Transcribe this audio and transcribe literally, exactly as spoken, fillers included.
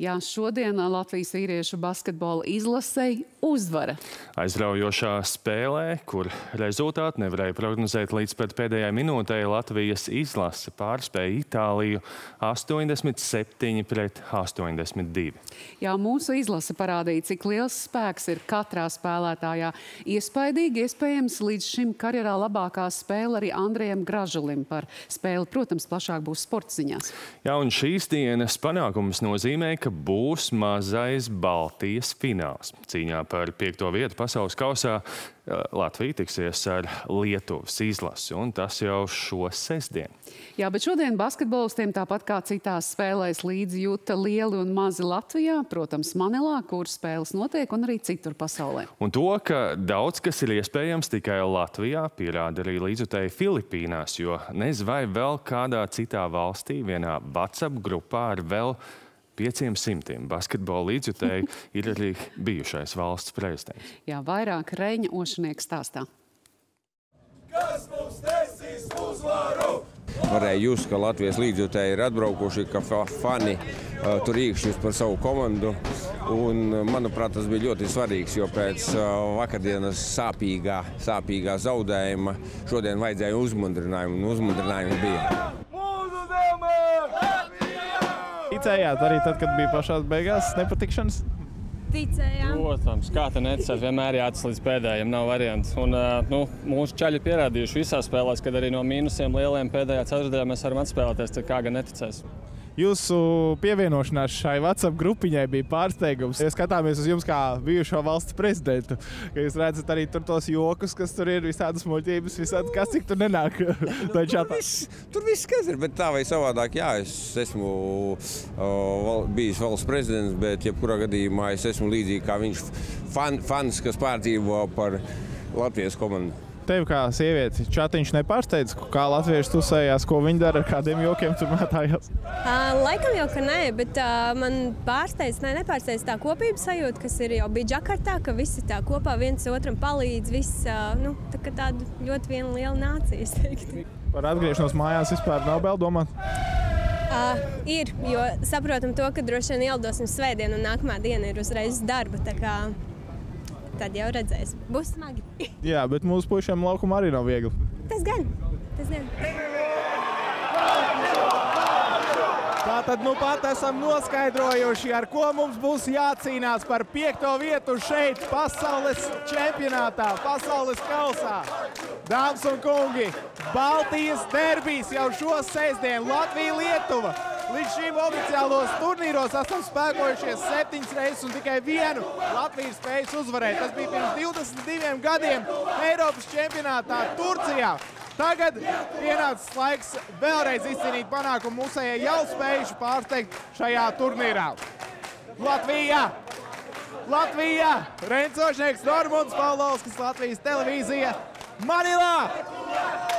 Jā, šodien Latvijas vīriešu basketbola izlasei uzvara. Aizraujošā spēlē, kur rezultātu nevarēja prognozēt līdz pat pēdējai minūtei, Latvijas izlase pārspēja Itāliju astoņdesmit septiņi pret astoņdesmit divi. Jā, mūsu izlase parādīja, cik liels spēks ir katrā spēlētājā. Iespaidīgi, iespējams, līdz šim karjerā labākā spēle arī Andrejam Gražulim. Par spēli, protams, plašāk būs sporta ziņās. Jā, un šīs dienas panākums nozīmē, ka būs mazais Baltijas fināls. Cīņā par piekto vietu pasaules kausā Latvija tiksies ar Lietuvas izlasi, un tas jau šo sestdienu. Jā, bet šodien basketbolistiem tāpat kā citās spēlēs līdzi jūta lieli un mazi Latvijā, protams, Manilā, kur spēles notiek, un arī citur pasaulē. Un to, ka daudz kas ir iespējams tikai Latvijā, pierāda arī līdzjutēji Filipīnās, jo nez vai vēl kādā citā valstī vienā WhatsApp grupā ar vēl pieciem simtiem basketbola līdzjutēju ir arī bijušais valsts prezidents. Jā, vairāk Reņa Ošanieka stāstā. Kas mums nesīs uzvaru? Varēja just, ka Latvijas līdzjutēji ir atbraukuši, ka fani uh, tur īkšķis par savu komandu. Un, manuprāt, tas bija ļoti svarīgs, jo pēc uh, vakardienas sāpīgā, sāpīgā zaudējuma šodien vajadzēja uzmundrinājumu, un uzmundrinājumu bija. Mūsu zeme! Ticējāt arī tad, kad bija pašās beigās nepatikšanas? Ticējām. Protams, kā te neticēt, vienmēr jātic līdz pēdējiem, nav variants. Un, nu, mūsu čaļi ir pierādījuši visās spēlēs, kad arī no mīnusiem lieliem pēdējā ceturtajā mēs varam atspēlēties, tad kā gan neticēs. Jūsu pievienošanās šai WhatsApp grupiņai bija pārsteigums. Ja skatāmies uz jums kā bijušo valsts prezidentu, ka jūs redzat arī tur tos jokus, kas tur ir, visādas muļķības, visādas, kas cik tur nenāk. tur, viss, tur viss kas ir, bet tā vai savādāk, jā, es esmu uh, val, bijis valsts prezidents, bet jebkurā gadījumā es esmu līdzīgi kā viņš fan, fans, kas pārdzīvo par Latvijas komandu. Tev kā sievieti čatiņš nepārsteidz, kā latvieši tusējās, ko viņi dara, ar kādiem jokiem tur mētājās? Uh, laikam jau, ka nē, bet uh, man pārsteidz, ne, nepārsteidz tā kopības sajūta, kas ir jau bija Džakartā, ka visi tā kopā viens otram palīdz, viss, uh, nu, tā kā tāda ļoti viena liela nācija, es teiktu. Par atgriešanos mājās vispār nav vēl domāt? Uh, ir, jo saprotam to, ka droši vien ielidosim svētdien un nākamā diena ir uzreiz darba, tā kā tad jau redzēs. Būs smagi. Jā, bet mūsu puišiem laukuma arī nav viegli. Tas gan. Tas gan. Tātad nu pat esam noskaidrojuši, ar ko mums būs jācīnās par piekto vietu šeit pasaules čempionātā, pasaules kausā. Dāmas un kungi, Baltijas derbijs jau šo sestdienu Latvija-Lietuva. Līdz šim oficiālos turnīros esam spēkojušies septiņas reizes un tikai vienu Latviju spējas uzvarēt. Tas bija pirms divdesmit diviem gadiem Eiropas čempionātā Turcijā. Tagad pienācis laiks vēlreiz izcīnīt panākumu mūsējai jau spējuši pārsteigt šajā turnīrā. Latvija! Latvija! Reņš Ošanieks, Normunds Pavlovskis, Latvijas televīzija, Manilā!